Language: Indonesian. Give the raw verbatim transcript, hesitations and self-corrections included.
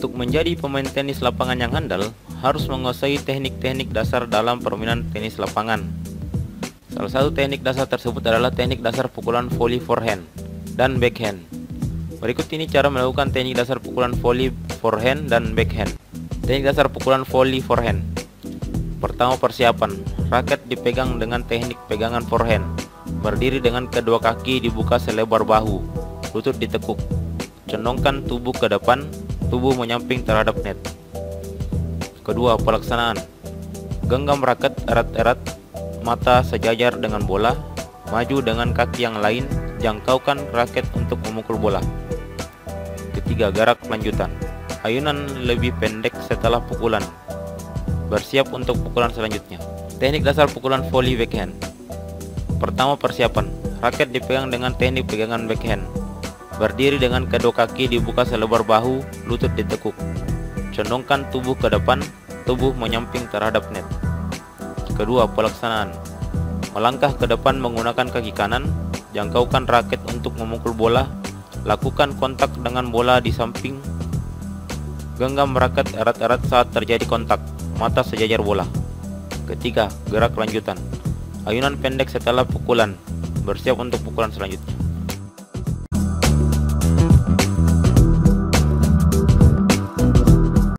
Untuk menjadi pemain tenis lapangan yang handal, harus menguasai teknik-teknik dasar dalam permainan tenis lapangan. Salah satu teknik dasar tersebut adalah teknik dasar pukulan volley forehand dan backhand. Berikut ini cara melakukan teknik dasar pukulan volley forehand dan backhand. Teknik dasar pukulan volley forehand. Pertama, persiapan. Raket dipegang dengan teknik pegangan forehand. Berdiri dengan kedua kaki dibuka selebar bahu, lutut ditekuk. Condongkan tubuh ke depan, tubuh menyamping terhadap net. Kedua, pelaksanaan. Genggam raket erat-erat, mata sejajar dengan bola, maju dengan kaki yang lain, jangkaukan raket untuk memukul bola. Ketiga, gerak lanjutan. Ayunan lebih pendek setelah pukulan. Bersiap untuk pukulan selanjutnya. Teknik dasar pukulan volley backhand. Pertama, persiapan. Raket dipegang dengan teknik pegangan backhand. Berdiri dengan kedua kaki dibuka selebar bahu, lutut ditekuk. Condongkan tubuh ke depan, tubuh menyamping terhadap net. Kedua, pelaksanaan. Melangkah ke depan menggunakan kaki kanan, jangkaukan raket untuk memukul bola, lakukan kontak dengan bola di samping, genggam raket erat-erat saat terjadi kontak, mata sejajar bola. Ketiga, gerak lanjutan. Ayunan pendek setelah pukulan, bersiap untuk pukulan selanjutnya.